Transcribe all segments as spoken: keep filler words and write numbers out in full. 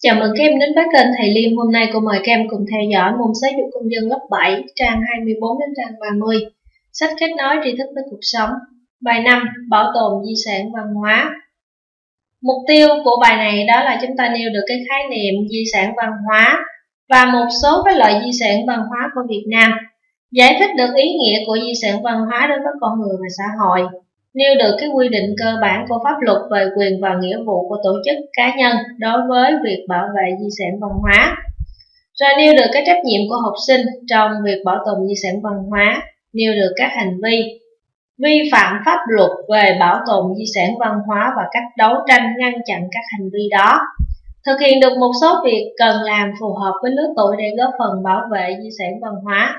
Chào mừng các em đến với kênh Thầy Liêm. Hôm nay cô mời các em cùng theo dõi môn giáo dục công dân lớp bảy, trang hai mươi bốn đến trang ba mươi. Sách kết nối tri thức với cuộc sống. Bài năm, bảo tồn di sản văn hóa. Mục tiêu của bài này đó là chúng ta nêu được cái khái niệm di sản văn hóa và một số cái loại di sản văn hóa của Việt Nam, giải thích được ý nghĩa của di sản văn hóa đối với con người và xã hội, nêu được cái quy định cơ bản của pháp luật về quyền và nghĩa vụ của tổ chức cá nhân đối với việc bảo vệ di sản văn hóa, rồi nêu được cái trách nhiệm của học sinh trong việc bảo tồn di sản văn hóa, nêu được các hành vi vi phạm pháp luật về bảo tồn di sản văn hóa và cách đấu tranh ngăn chặn các hành vi đó, thực hiện được một số việc cần làm phù hợp với lứa tuổi để góp phần bảo vệ di sản văn hóa.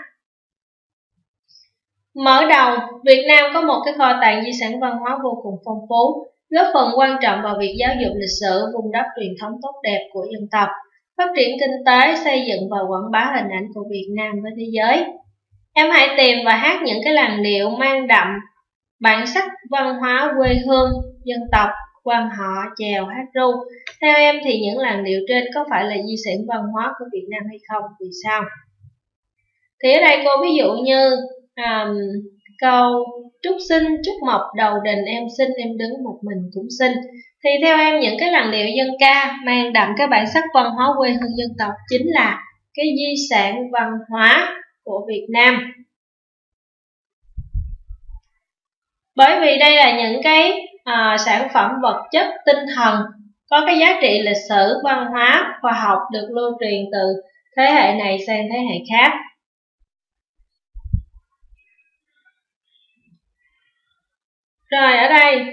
Mở đầu, Việt Nam có một cái kho tàng di sản văn hóa vô cùng phong phú, góp phần quan trọng vào việc giáo dục lịch sử, vun đắp truyền thống tốt đẹp của dân tộc, phát triển kinh tế, xây dựng và quảng bá hình ảnh của Việt Nam với thế giới. Em hãy tìm và hát những cái làn điệu mang đậm bản sắc văn hóa quê hương, dân tộc, quan họ, chèo, hát ru. Theo em thì những làn điệu trên có phải là di sản văn hóa của Việt Nam hay không? Vì sao? Thì ở đây cô ví dụ như um, câu trúc sinh, trúc mộc đầu đình em sinh, em đứng một mình cũng sinh. Thì theo em những cái làn điệu dân ca mang đậm cái bản sắc văn hóa quê hương dân tộc chính là cái di sản văn hóa của Việt Nam. Bởi vì đây là những cái à, sản phẩm vật chất, tinh thần có cái giá trị lịch sử, văn hóa, khoa học được lưu truyền từ thế hệ này sang thế hệ khác. Rồi ở đây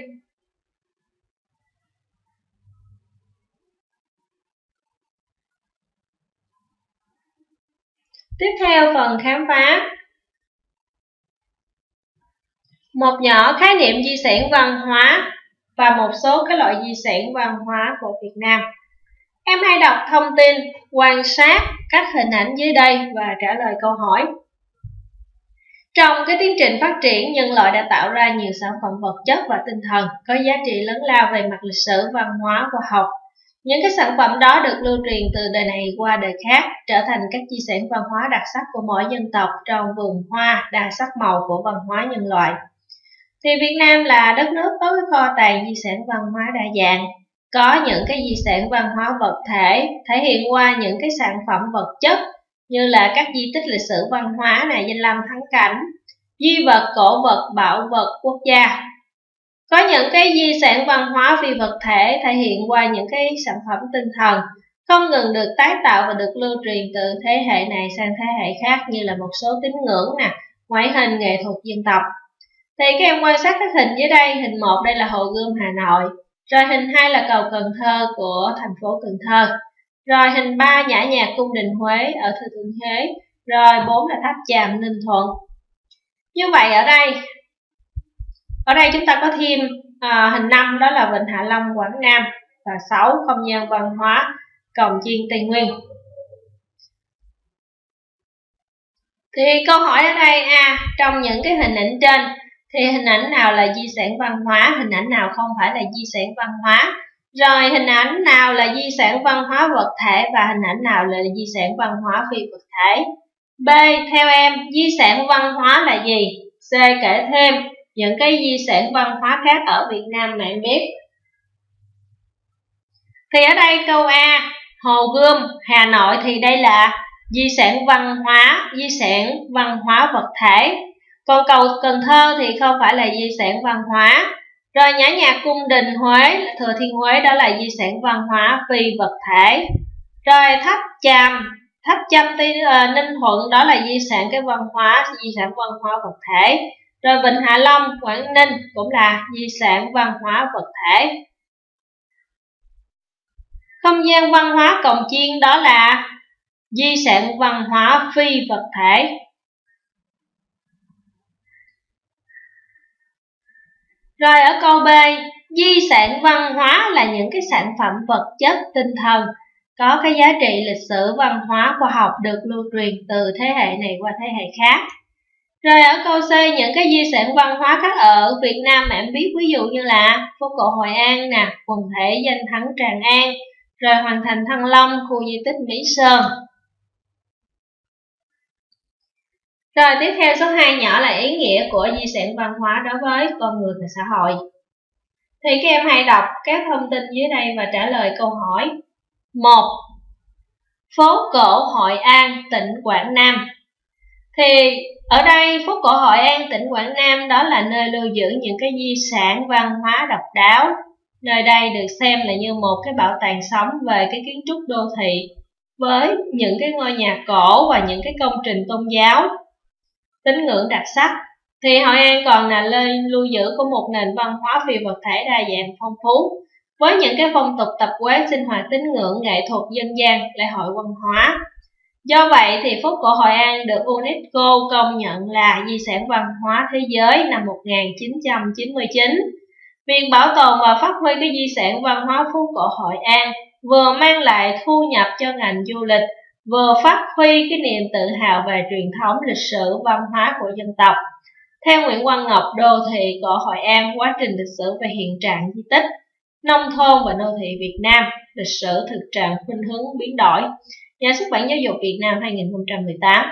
tiếp theo phần khám phá. Một nhỏ khái niệm di sản văn hóa và một số cái loại di sản văn hóa của Việt Nam. Em hãy đọc thông tin, quan sát các hình ảnh dưới đây và trả lời câu hỏi. Trong cái tiến trình phát triển, nhân loại đã tạo ra nhiều sản phẩm vật chất và tinh thần có giá trị lớn lao về mặt lịch sử, văn hóa, khoa học. Những cái sản phẩm đó được lưu truyền từ đời này qua đời khác, trở thành các di sản văn hóa đặc sắc của mỗi dân tộc trong vườn hoa đa sắc màu của văn hóa nhân loại. Thì Việt Nam là đất nước có cái kho tàng di sản văn hóa đa dạng, có những cái di sản văn hóa vật thể thể hiện qua những cái sản phẩm vật chất như là các di tích lịch sử văn hóa này, danh lam thắng cảnh, di vật, cổ vật, bảo vật quốc gia. Có những cái di sản văn hóa phi vật thể thể hiện qua những cái sản phẩm tinh thần không ngừng được tái tạo và được lưu truyền từ thế hệ này sang thế hệ khác, như là một số tín ngưỡng nè, ngoại hình, nghệ thuật dân tộc. Thì các em quan sát các hình dưới đây. Hình một đây là Hồ Gươm Hà Nội, rồi hình hai là cầu Cần Thơ của thành phố Cần Thơ, rồi hình ba Nhã Nhạc Cung Đình Huế ở Thừa Thiên Huế, rồi bốn là Tháp Chàm Ninh Thuận. Như vậy ở đây ở đây chúng ta có thêm à, hình năm đó là Vịnh Hạ Long Quảng Nam, và sáu không gian văn hóa Cồng Chiên Tây Nguyên. Thì câu hỏi ở đây à, trong những cái hình ảnh trên thì hình ảnh nào là di sản văn hóa, hình ảnh nào không phải là di sản văn hóa, rồi hình ảnh nào là di sản văn hóa vật thể và hình ảnh nào là di sản văn hóa phi vật thể. B. Theo em, di sản văn hóa là gì? C. Kể thêm những cái di sản văn hóa khác ở Việt Nam mà em biết. Thì ở đây câu A, Hồ Gươm Hà Nội thì đây là di sản văn hóa, di sản văn hóa vật thể. Còn cầu Cần Thơ thì không phải là di sản văn hóa. Rồi Nhã Nhạc Cung Đình Huế, Thừa Thiên Huế đó là di sản văn hóa phi vật thể. Rồi Tháp Chàm, Tháp Chàm uh, Ninh Thuận đó là di sản cái văn hóa, di sản văn hóa vật thể. Rồi Vịnh Hạ Long, Quảng Ninh cũng là di sản văn hóa vật thể. Không gian văn hóa Cồng Chiên đó là di sản văn hóa phi vật thể. Rồi ở câu B, di sản văn hóa là những cái sản phẩm vật chất, tinh thần có cái giá trị lịch sử, văn hóa, khoa học được lưu truyền từ thế hệ này qua thế hệ khác. Rồi ở câu C, những cái di sản văn hóa khác ở Việt Nam mà em biết, ví dụ như là phố cổ Hội An nè, quần thể danh thắng Tràng An, rồi hoàn thành Thăng Long, khu di tích Mỹ Sơn. Rồi tiếp theo số hai nhỏ là ý nghĩa của di sản văn hóa đối với con người và xã hội. Thì các em hãy đọc các thông tin dưới đây và trả lời câu hỏi. một. Phố cổ Hội An, tỉnh Quảng Nam. Thì ở đây phố cổ Hội An, tỉnh Quảng Nam đó là nơi lưu giữ những cái di sản văn hóa độc đáo. Nơi đây được xem là như một cái bảo tàng sống về cái kiến trúc đô thị với những cái ngôi nhà cổ và những cái công trình tôn giáo tín ngưỡng đặc sắc. Thì Hội An còn là nơi lưu giữ của một nền văn hóa phi vật thể đa dạng phong phú với những cái phong tục tập quán, sinh hoạt tín ngưỡng, nghệ thuật dân gian, lễ hội văn hóa. Do vậy thì phố cổ Hội An được UNESCO công nhận là di sản văn hóa thế giới năm một nghìn chín trăm chín mươi chín. Việc bảo tồn và phát huy cái di sản văn hóa phố cổ Hội An vừa mang lại thu nhập cho ngành du lịch, vừa phát huy cái niềm tự hào về truyền thống lịch sử văn hóa của dân tộc. Theo Nguyễn Quang Ngọc, đô thị cổ Hội An, quá trình lịch sử về hiện trạng di tích, nông thôn và đô thị Việt Nam, lịch sử thực trạng khuynh hướng biến đổi. Nhà xuất bản Giáo dục Việt Nam hai nghìn không trăm mười tám.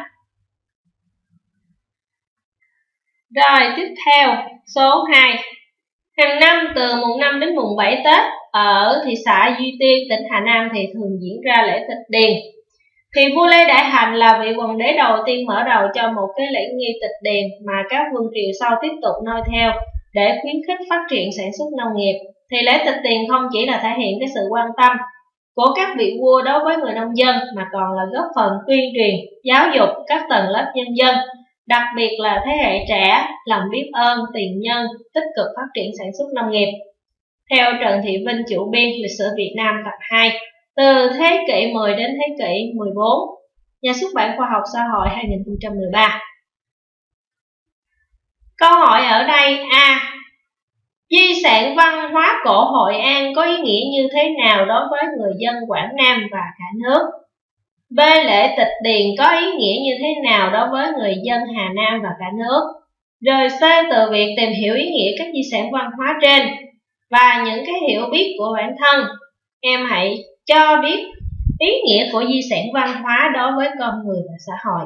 Rồi tiếp theo số hai. Hàng năm từ mùng năm đến mùng bảy Tết ở thị xã Duy Tiên, tỉnh Hà Nam thì thường diễn ra lễ tịch điền. Thì vua Lê Đại Hành là vị hoàng đế đầu tiên mở đầu cho một cái lễ nghi tịch điền mà các vương triều sau tiếp tục noi theo để khuyến khích phát triển sản xuất nông nghiệp. Thì lễ tịch điền không chỉ là thể hiện cái sự quan tâm của các vị vua đối với người nông dân mà còn là góp phần tuyên truyền, giáo dục các tầng lớp nhân dân, đặc biệt là thế hệ trẻ lòng biết ơn tiền nhân, tích cực phát triển sản xuất nông nghiệp. Theo Trần Thị Vinh, chủ biên Lịch sử Việt Nam tập hai, từ thế kỷ mười đến thế kỷ mười bốn, Nhà xuất bản Khoa học Xã hội hai nghìn không trăm mười ba. Câu hỏi ở đây: A. Di sản văn hóa cổ Hội An có ý nghĩa như thế nào đối với người dân Quảng Nam và cả nước? B. Lễ tịch điền có ý nghĩa như thế nào đối với người dân Hà Nam và cả nước? Rồi C. Từ việc tìm hiểu ý nghĩa các di sản văn hóa trên và những cái hiểu biết của bản thân, em hãy cho biết ý nghĩa của di sản văn hóa đối với con người và xã hội.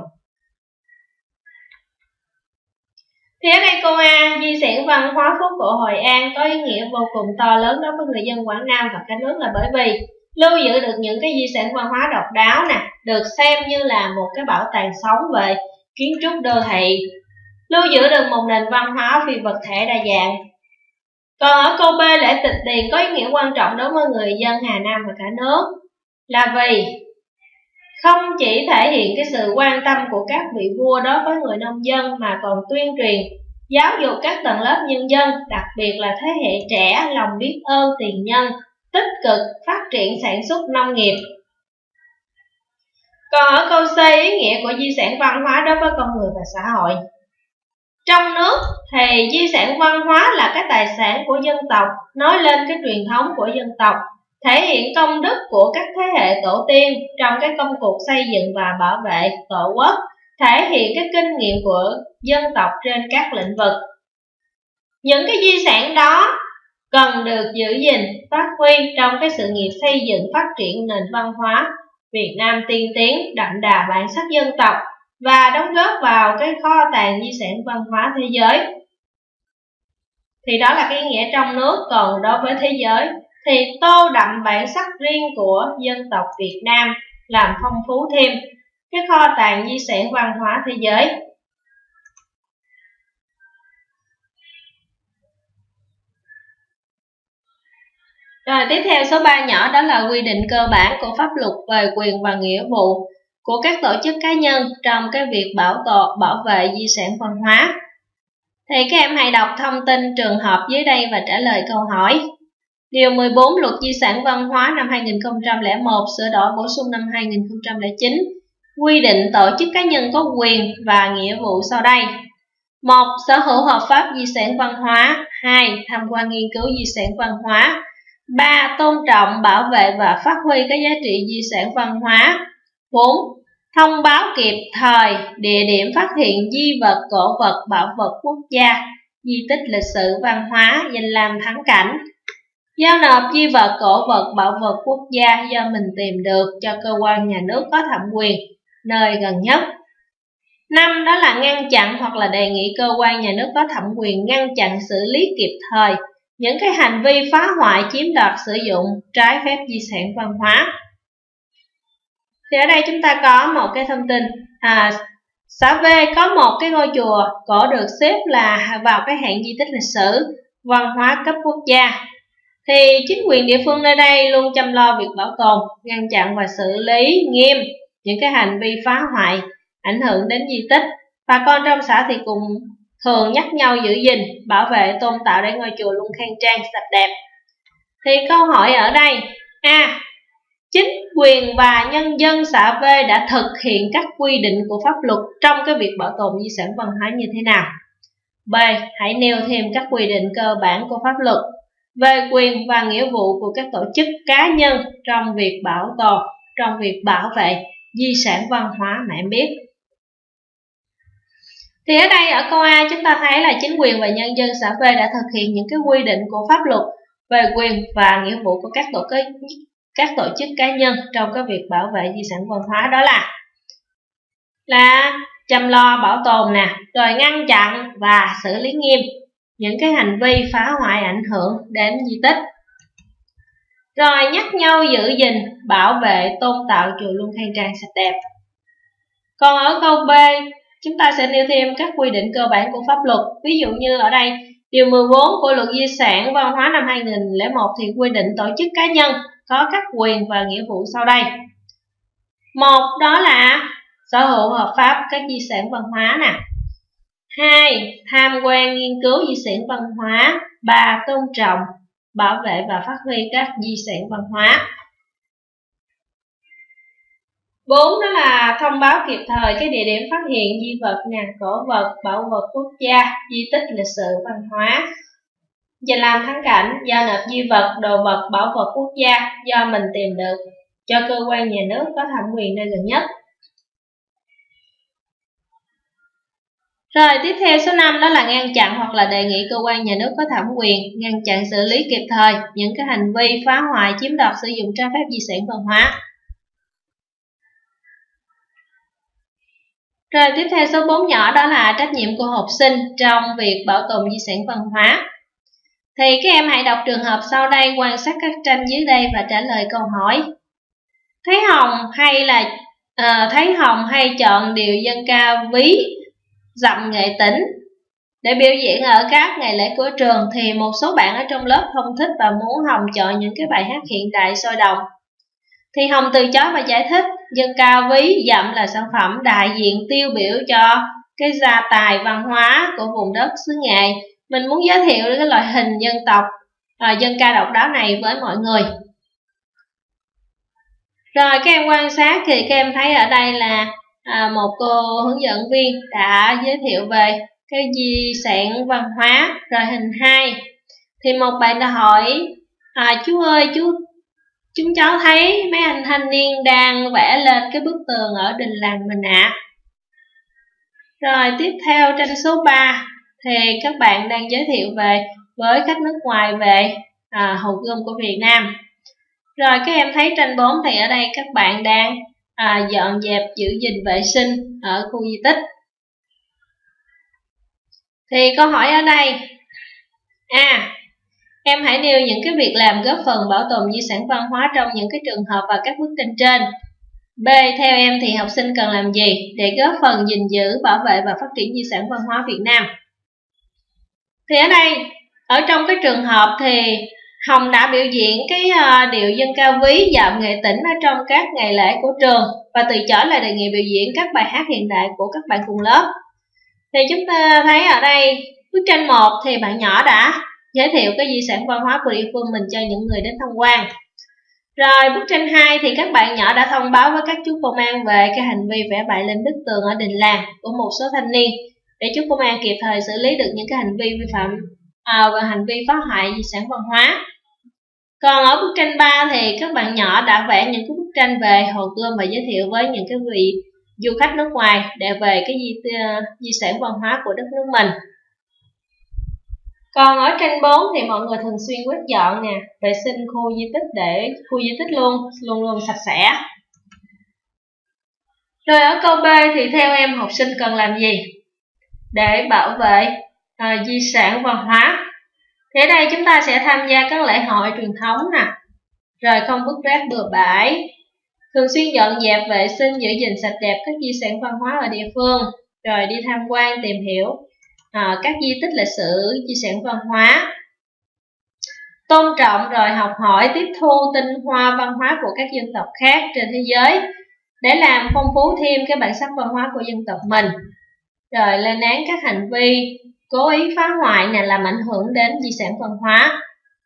Thì ở đây câu A, di sản văn hóa phố cổ Hội An có ý nghĩa vô cùng to lớn đối với người dân Quảng Nam và cả nước là bởi vì lưu giữ được những cái di sản văn hóa độc đáo nè, được xem như là một cái bảo tàng sống về kiến trúc đô thị, lưu giữ được một nền văn hóa phi vật thể đa dạng. Còn ở câu B, lễ tịch điền có ý nghĩa quan trọng đối với người dân Hà Nam và cả nước là vì không chỉ thể hiện cái sự quan tâm của các vị vua đối với người nông dân mà còn tuyên truyền, giáo dục các tầng lớp nhân dân, đặc biệt là thế hệ trẻ lòng biết ơn tiền nhân, tích cực phát triển sản xuất nông nghiệp. Còn ở câu C, ý nghĩa của di sản văn hóa đối với con người và xã hội. Trong nước thì di sản văn hóa là cái tài sản của dân tộc, nói lên cái truyền thống của dân tộc, thể hiện công đức của các thế hệ tổ tiên trong cái công cuộc xây dựng và bảo vệ tổ quốc, thể hiện cái kinh nghiệm của dân tộc trên các lĩnh vực. Những cái di sản đó cần được giữ gìn, phát huy trong cái sự nghiệp xây dựng phát triển nền văn hóa Việt Nam tiên tiến, đậm đà bản sắc dân tộc và đóng góp vào cái kho tàng di sản văn hóa thế giới. Thì đó là cái ý nghĩa trong nước. Còn đối với thế giới thì tô đậm bản sắc riêng của dân tộc Việt Nam, làm phong phú thêm cái kho tàng di sản văn hóa thế giới. Rồi tiếp theo số ba nhỏ đó là quy định cơ bản của pháp luật về quyền và nghĩa vụ của các tổ chức cá nhân trong cái việc bảo tồn bảo vệ di sản văn hóa. Thì các em hãy đọc thông tin trường hợp dưới đây và trả lời câu hỏi. Điều mười bốn Luật Di sản Văn hóa năm hai nghìn không trăm lẻ một sửa đổi bổ sung năm hai nghìn không trăm lẻ chín quy định tổ chức cá nhân có quyền và nghĩa vụ sau đây. một. Sở hữu hợp pháp di sản văn hóa. hai. Tham quan nghiên cứu di sản văn hóa. ba. Tôn trọng, bảo vệ và phát huy các giá trị di sản văn hóa. bốn. Thông báo kịp thời địa điểm phát hiện di vật, cổ vật, bảo vật quốc gia, di tích lịch sử văn hóa, danh lam thắng cảnh. Giao nộp di vật, cổ vật, bảo vật quốc gia do mình tìm được cho cơ quan nhà nước có thẩm quyền nơi gần nhất. Năm đó là ngăn chặn hoặc là đề nghị cơ quan nhà nước có thẩm quyền ngăn chặn xử lý kịp thời những cái hành vi phá hoại, chiếm đoạt, sử dụng trái phép di sản văn hóa. Thì ở đây chúng ta có một cái thông tin, à, xã V có một cái ngôi chùa cổ được xếp là vào cái hạng di tích lịch sử văn hóa cấp quốc gia. Thì chính quyền địa phương nơi đây luôn chăm lo việc bảo tồn, ngăn chặn và xử lý nghiêm những cái hành vi phá hoại ảnh hưởng đến di tích. Bà con trong xã thì cùng thường nhắc nhau giữ gìn, bảo vệ, tôn tạo để ngôi chùa luôn khang trang, sạch đẹp. Thì câu hỏi ở đây, A. Chính quyền và nhân dân xã V đã thực hiện các quy định của pháp luật trong cái việc bảo tồn di sản văn hóa như thế nào? B. Hãy nêu thêm các quy định cơ bản của pháp luật về quyền và nghĩa vụ của các tổ chức cá nhân trong việc bảo tồn, trong việc bảo vệ di sản văn hóa mà em biết. Thì ở đây ở câu A chúng ta thấy là chính quyền và nhân dân xã V đã thực hiện những cái quy định của pháp luật về quyền và nghĩa vụ của các tổ chức các tổ chức cá nhân trong cái việc bảo vệ di sản văn hóa, đó là là chăm lo bảo tồn nè, rồi ngăn chặn và xử lý nghiêm những cái hành vi phá hoại ảnh hưởng đến di tích, rồi nhắc nhau giữ gìn, bảo vệ, tôn tạo chùa luôn khang trang, sạch đẹp. Còn ở câu B chúng ta sẽ nêu thêm các quy định cơ bản của pháp luật. Ví dụ như ở đây điều mười bốn của luật di sản văn hóa năm hai nghìn không trăm lẻ một thì quy định tổ chức cá nhân có các quyền và nghĩa vụ sau đây. Một, đó là sở hữu hợp pháp các di sản văn hóa nè. Hai, tham quan nghiên cứu di sản văn hóa. Ba, tôn trọng, bảo vệ và phát huy các di sản văn hóa. Bốn, đó là thông báo kịp thời cái địa điểm phát hiện di vật, nhà cổ vật, bảo vật quốc gia, di tích lịch sử văn hóa. Danh lam thắng cảnh, giao nộp di vật, đồ vật, bảo vật quốc gia do mình tìm được cho cơ quan nhà nước có thẩm quyền nơi gần nhất. Rồi tiếp theo số năm đó là ngăn chặn hoặc là đề nghị cơ quan nhà nước có thẩm quyền ngăn chặn xử lý kịp thời những cái hành vi phá hoại, chiếm đoạt, sử dụng trái phép di sản văn hóa. Rồi tiếp theo số bốn nhỏ đó là trách nhiệm của học sinh trong việc bảo tồn di sản văn hóa. Thì các em hãy đọc trường hợp sau đây, quan sát các tranh dưới đây và trả lời câu hỏi. Thấy Hồng hay là à, thấy Hồng hay chọn điệu dân ca ví dặm nghệ tĩnh để biểu diễn ở các ngày lễ của trường, thì một số bạn ở trong lớp không thích và muốn Hồng chọn những cái bài hát hiện đại sôi động. Thì Hồng từ chối và giải thích dân ca ví dặm là sản phẩm đại diện tiêu biểu cho cái gia tài văn hóa của vùng đất xứ Nghệ. Mình muốn giới thiệu cái loại hình dân tộc à, dân ca độc đáo này với mọi người. Rồi các em quan sát thì các em thấy ở đây là à, một cô hướng dẫn viên đã giới thiệu về cái di sản văn hóa. Rồi hình hai thì một bạn đã hỏi à, chú ơi chú chúng cháu thấy mấy anh thanh niên đang vẽ lên cái bức tường ở đình làng mình ạ. À. Rồi tiếp theo tranh số ba thì các bạn đang giới thiệu về với khách nước ngoài về à, Hồ Gươm của Việt Nam. Rồi các em thấy tranh bốn thì ở đây các bạn đang à, dọn dẹp, giữ gìn vệ sinh ở khu di tích. Thì câu hỏi ở đây A. À, em hãy nêu những cái việc làm góp phần bảo tồn di sản văn hóa trong những cái trường hợp và các bức tranh trên. B. Theo em thì học sinh cần làm gì để góp phần gìn giữ, bảo vệ và phát triển di sản văn hóa Việt Nam? Thì ở đây, ở trong cái trường hợp thì Hồng đã biểu diễn cái uh, điệu dân ca ví dặm nghệ tĩnh ở trong các ngày lễ của trường và từ chối là đề nghị biểu diễn các bài hát hiện đại của các bạn cùng lớp. Thì chúng ta thấy ở đây bức tranh một thì bạn nhỏ đã giới thiệu cái di sản văn hóa của địa phương mình cho những người đến tham quan. Rồi bức tranh hai thì các bạn nhỏ đã thông báo với các chú công an về cái hành vi vẽ bậy lên bức tường ở đình làng của một số thanh niên để chú công an kịp thời xử lý được những cái hành vi vi phạm à, và hành vi phá hoại di sản văn hóa. Còn ở bức tranh ba thì các bạn nhỏ đã vẽ những cái bức tranh về Hồ Gươm và giới thiệu với những cái vị du khách nước ngoài để về cái di, uh, di sản văn hóa của đất nước mình. Còn ở trên bốn thì mọi người thường xuyên quét dọn nè, vệ sinh khu di tích để khu di tích luôn luôn luôn sạch sẽ. Rồi ở câu B thì theo em học sinh cần làm gì để bảo vệ à, di sản văn hóa? Thì ở đây chúng ta sẽ tham gia các lễ hội truyền thống nè, rồi không vứt rác bừa bãi, thường xuyên dọn dẹp vệ sinh giữ gìn sạch đẹp các di sản văn hóa ở địa phương, rồi đi tham quan tìm hiểu à, các di tích lịch sử, di sản văn hóa, tôn trọng rồi học hỏi tiếp thu tinh hoa văn hóa của các dân tộc khác trên thế giới để làm phong phú thêm cái bản sắc văn hóa của dân tộc mình, rồi lên án các hành vi cố ý phá hoại này làm ảnh hưởng đến di sản văn hóa.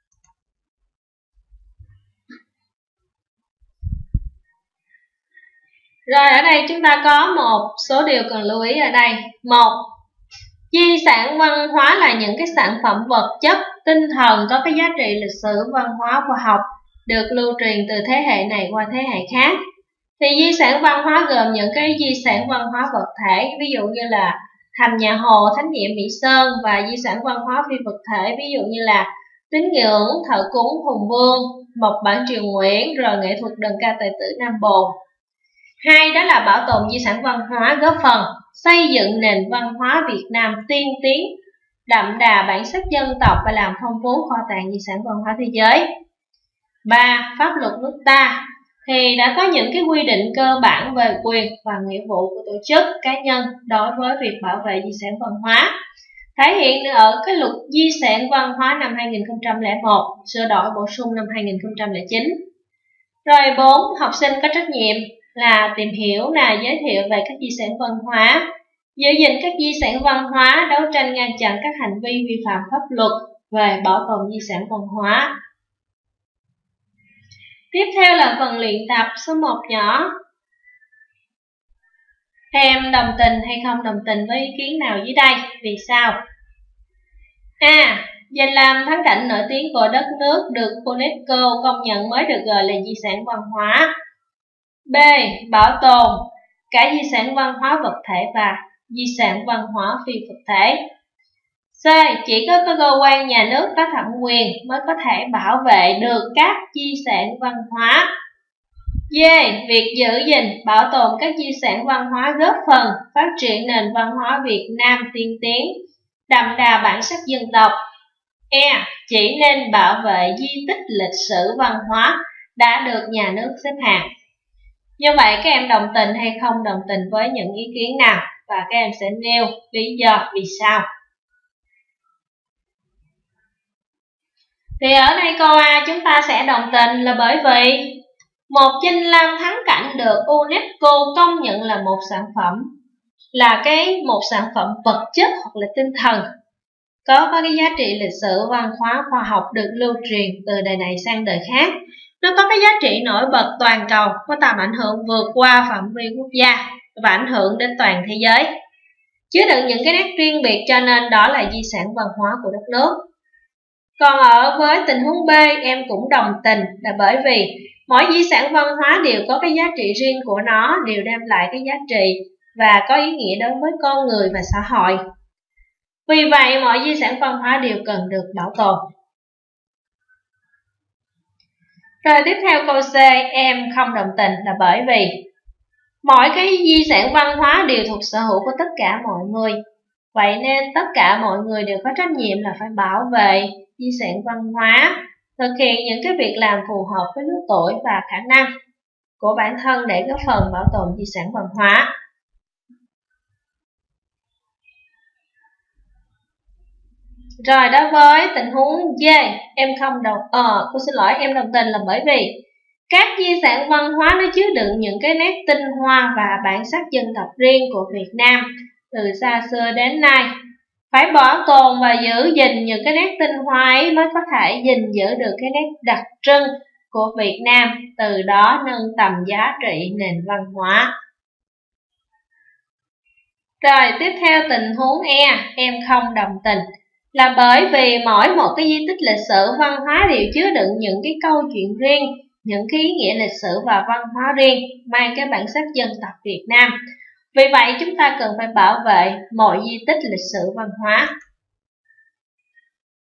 Rồi ở đây chúng ta có một số điều cần lưu ý ở đây. Một, di sản văn hóa là những cái sản phẩm vật chất, tinh thần có cái giá trị lịch sử, văn hóa, khoa học được lưu truyền từ thế hệ này qua thế hệ khác. Thì di sản văn hóa gồm những cái di sản văn hóa vật thể, ví dụ như là thành nhà Hồ, thánh địa Mỹ Sơn, và di sản văn hóa phi vật thể, ví dụ như là tín ngưỡng, thờ cúng Hùng Vương, mộc bản triều Nguyễn, rồi nghệ thuật đờn ca tài tử Nam Bồn. Hai, đó là bảo tồn di sản văn hóa góp phần xây dựng nền văn hóa Việt Nam tiên tiến, đậm đà bản sắc dân tộc và làm phong phú kho tàng di sản văn hóa thế giới. Ba, pháp luật nước ta thì đã có những cái quy định cơ bản về quyền và nghĩa vụ của tổ chức cá nhân đối với việc bảo vệ di sản văn hóa, thể hiện ở cái luật di sản văn hóa năm hai nghìn không trăm lẻ một, sửa đổi bổ sung năm hai nghìn không trăm lẻ chín. Rồi bốn, học sinh có trách nhiệm là tìm hiểu là giới thiệu về các di sản văn hóa, giữ gìn các di sản văn hóa, đấu tranh ngăn chặn các hành vi vi phạm pháp luật về bảo tồn di sản văn hóa. Tiếp theo là phần luyện tập số một nhỏ. Em đồng tình hay không đồng tình với ý kiến nào dưới đây? Vì sao? A. Danh lam thắng cảnh nổi tiếng của đất nước được UNESCO công nhận mới được gọi là di sản văn hóa. B. Bảo tồn cả di sản văn hóa vật thể và di sản văn hóa phi vật thể. C. Chỉ có cơ quan nhà nước có thẩm quyền mới có thể bảo vệ được các di sản văn hóa. D. Việc giữ gìn, bảo tồn các di sản văn hóa góp phần phát triển nền văn hóa Việt Nam tiên tiến, đậm đà bản sắc dân tộc. E. Chỉ nên bảo vệ di tích lịch sử văn hóa đã được nhà nước xếp hạng. Như vậy các em đồng tình hay không đồng tình với những ý kiến nào, và các em sẽ nêu lý do vì sao. Thì ở đây câu A chúng ta sẽ đồng tình là bởi vì một danh lam thắng cảnh được UNESCO công nhận là một sản phẩm, là cái một sản phẩm vật chất hoặc là tinh thần, có, có cái giá trị lịch sử, văn hóa, khoa học được lưu truyền từ đời này sang đời khác. Nó có cái giá trị nổi bật toàn cầu, có tầm ảnh hưởng vượt qua phạm vi quốc gia và ảnh hưởng đến toàn thế giới, chứa đựng những cái nét riêng biệt, cho nên đó là di sản văn hóa của đất nước. Còn ở với tình huống B, em cũng đồng tình là bởi vì mỗi di sản văn hóa đều có cái giá trị riêng của nó, đều đem lại cái giá trị và có ý nghĩa đối với con người và xã hội. Vì vậy, mọi di sản văn hóa đều cần được bảo tồn. Rồi tiếp theo câu C, em không đồng tình là bởi vì mỗi cái di sản văn hóa đều thuộc sở hữu của tất cả mọi người. Vậy nên tất cả mọi người đều có trách nhiệm là phải bảo vệ di sản văn hóa, thực hiện những cái việc làm phù hợp với lứa tuổi và khả năng của bản thân để góp phần bảo tồn di sản văn hóa. Rồi đối với tình huống D, em không đồng ờ, cô xin lỗi em đồng tình là bởi vì các di sản văn hóa nó chứa đựng những cái nét tinh hoa và bản sắc dân tộc riêng của Việt Nam từ xa xưa đến nay. Phải bảo tồn và giữ gìn những cái nét tinh hoa ấy mới có thể gìn giữ được cái nét đặc trưng của Việt Nam, từ đó nâng tầm giá trị nền văn hóa. Rồi tiếp theo tình huống E, em không đồng tình là bởi vì mỗi một cái di tích lịch sử văn hóa đều chứa đựng những cái câu chuyện riêng, những cái ý nghĩa lịch sử và văn hóa riêng, mang cái bản sắc dân tộc Việt Nam. Vì vậy chúng ta cần phải bảo vệ mọi di tích lịch sử văn hóa.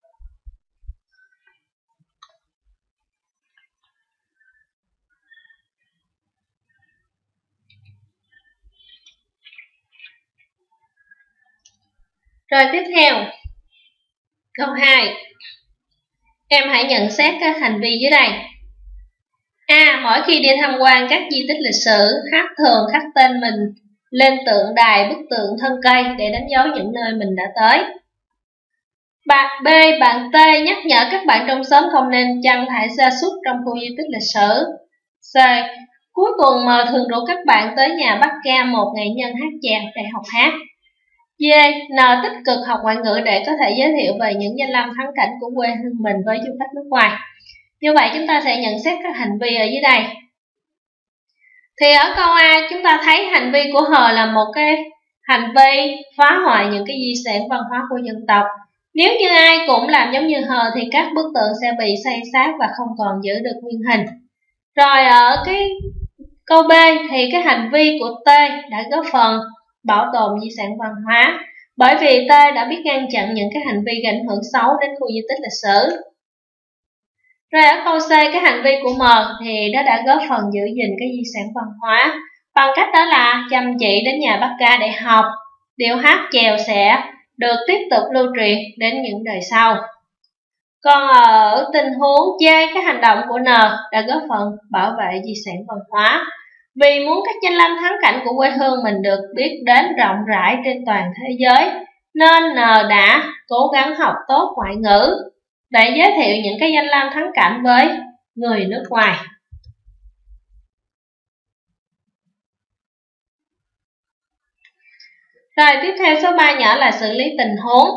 Rồi tiếp theo, câu hai. Em hãy nhận xét các hành vi dưới đây. A. Mỗi khi đi tham quan các di tích lịch sử, H thường khắc tên mình lên tượng đài, bức tượng, thân cây để đánh dấu những nơi mình đã tới. B. Bạn T nhắc nhở các bạn trong xóm không nên chăn thả gia súc trong khu di tích lịch sử. C. Cuối tuần M thường rủ các bạn tới nhà bắt ca, một nghệ nhân hát chèo để học hát. D. N tích cực học ngoại ngữ để có thể giới thiệu về những danh lam thắng cảnh của quê hương mình với du khách nước ngoài. Như vậy chúng ta sẽ nhận xét các hành vi ở dưới đây. Thì ở câu A chúng ta thấy hành vi của H là một cái hành vi phá hoại những cái di sản văn hóa của dân tộc. Nếu như ai cũng làm giống như H thì các bức tượng sẽ bị xây xát và không còn giữ được nguyên hình. Rồi ở cái câu B thì cái hành vi của T đã góp phần bảo tồn di sản văn hóa, bởi vì T đã biết ngăn chặn những cái hành vi gây ảnh hưởng xấu đến khu di tích lịch sử. Rồi ở câu C, cái hành vi của M thì nó đã góp phần giữ gìn cái di sản văn hóa bằng cách đó là chăm chỉ đến nhà bắt ca để học. Điệu hát chèo sẽ được tiếp tục lưu truyền đến những đời sau. Còn ở tình huống D, cái hành động của N đã góp phần bảo vệ di sản văn hóa. Vì muốn các danh lam thắng cảnh của quê hương mình được biết đến rộng rãi trên toàn thế giới, nên N đã cố gắng học tốt ngoại ngữ để giới thiệu những cái danh lam thắng cảnh với người nước ngoài. Rồi tiếp theo số ba nhỏ là xử lý tình huống.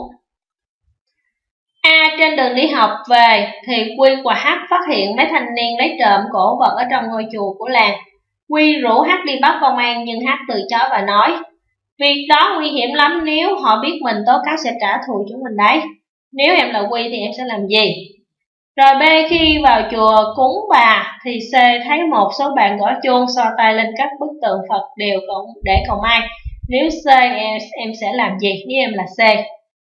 A. Trên đường đi học về thì Quy và H phát hiện mấy thanh niên lấy trộm cổ vật ở trong ngôi chùa của làng. Quy rủ H đi báo công an nhưng H từ chối và nói việc đó nguy hiểm lắm, nếu họ biết mình tố cáo sẽ trả thù chúng mình đấy. Nếu em là Quy thì em sẽ làm gì? Rồi B. Khi vào chùa cúng bà thì C. thấy một số bạn gõ chuông so tay lên các bức tượng Phật đều để cầu may. Nếu C em, em sẽ làm gì nếu em là C?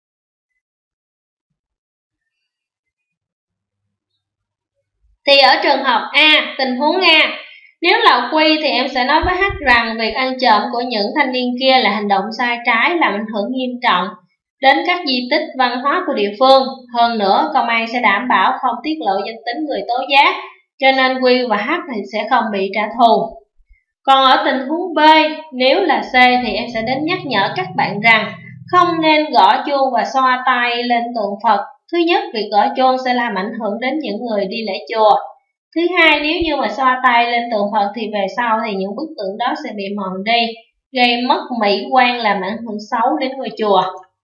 Thì ở trường hợp A, tình huống A, nếu là Quy thì em sẽ nói với H rằng việc ăn trộm của những thanh niên kia là hành động sai trái, làm ảnh hưởng nghiêm trọng đến các di tích văn hóa của địa phương. Hơn nữa, công an sẽ đảm bảo không tiết lộ danh tính người tố giác, cho nên Quy và H thì sẽ không bị trả thù. Còn ở tình huống B, nếu là C thì em sẽ đến nhắc nhở các bạn rằng không nên gõ chuông và xoa tay lên tượng Phật. Thứ nhất, việc gõ chuông sẽ làm ảnh hưởng đến những người đi lễ chùa. Thứ hai, nếu như mà xoa tay lên tượng Phật thì về sau thì những bức tượng đó sẽ bị mòn đi, gây mất mỹ quan, làm ảnh hưởng xấu đến ngôi chùa.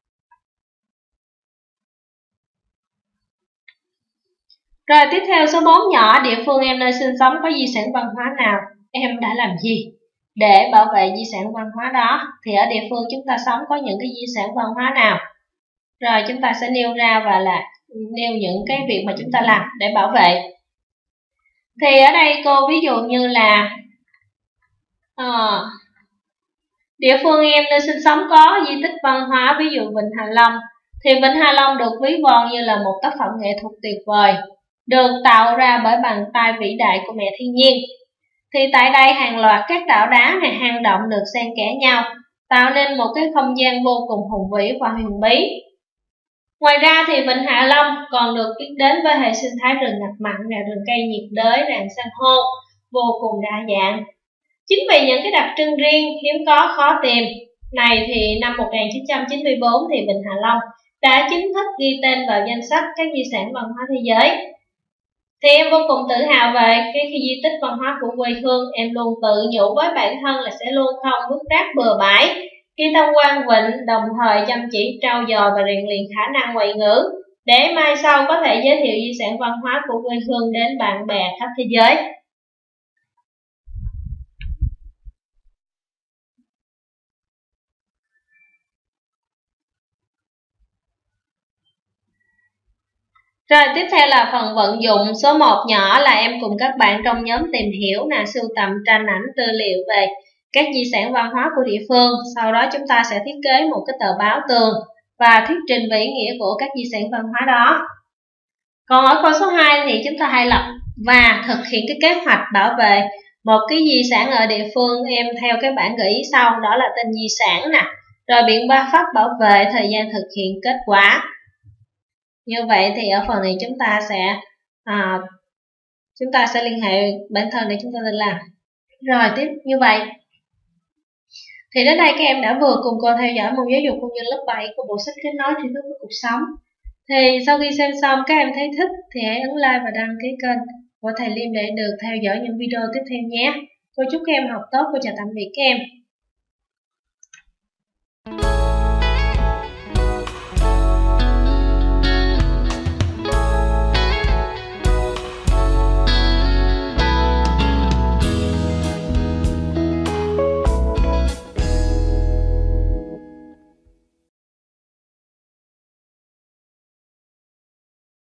Rồi tiếp theo số bốn nhỏ, địa phương em nơi sinh sống có di sản văn hóa nào, em đã làm gì để bảo vệ di sản văn hóa đó? Thì ở địa phương chúng ta sống có những cái di sản văn hóa nào? Rồi chúng ta sẽ nêu ra và là nêu những cái việc mà chúng ta làm để bảo vệ. Thì ở đây cô ví dụ như là à, địa phương em nơi sinh sống có di tích văn hóa, ví dụ Vịnh Hạ Long. Thì Vịnh Hạ Long được ví von như là một tác phẩm nghệ thuật tuyệt vời, được tạo ra bởi bàn tay vĩ đại của mẹ thiên nhiên. Thì tại đây hàng loạt các đảo đá hay hang động được xen kẽ nhau, tạo nên một cái không gian vô cùng hùng vĩ và huyền bí. Ngoài ra thì Vịnh Hạ Long còn được biết đến với hệ sinh thái rừng ngập mặn, rừng cây nhiệt đới, rạn san hô vô cùng đa dạng. Chính vì những cái đặc trưng riêng hiếm có khó tìm này thì năm một nghìn chín trăm chín mươi tư thì Vịnh Hạ Long đã chính thức ghi tên vào danh sách các di sản văn hóa thế giới. Thì em vô cùng tự hào về cái khi di tích văn hóa của quê hương. Em luôn tự nhủ với bản thân là sẽ luôn không vứt rác bừa bãi khi tham quan vịnh, đồng thời chăm chỉ trau dồi và rèn luyện khả năng ngoại ngữ để mai sau có thể giới thiệu di sản văn hóa của quê hương đến bạn bè khắp thế giới. Rồi tiếp theo là phần vận dụng. Số một nhỏ là em cùng các bạn trong nhóm tìm hiểu là sưu tầm tranh ảnh tư liệu về các di sản văn hóa của địa phương. Sau đó chúng ta sẽ thiết kế một cái tờ báo tường và thuyết trình về ý nghĩa của các di sản văn hóa đó. Còn ở câu số hai thì chúng ta hãy lập và thực hiện cái kế hoạch bảo vệ một cái di sản ở địa phương em theo cái bản gợi ý sau, đó là tên di sản nè, rồi biện pháp bảo vệ thời gian thực hiện kết quả. Như vậy thì ở phần này chúng ta sẽ à, chúng ta sẽ liên hệ bản thân để chúng ta tự làm. Rồi tiếp như vậy thì đến đây các em đã vừa cùng cô theo dõi môn giáo dục công dân lớp bảy của bộ sách Kết nối tri thức với cuộc sống. Thì sau khi xem xong các em thấy thích thì hãy ấn like và đăng ký kênh của thầy Liêm để được theo dõi những video tiếp theo nhé. Cô chúc các em học tốt. Cô chào tạm biệt các em.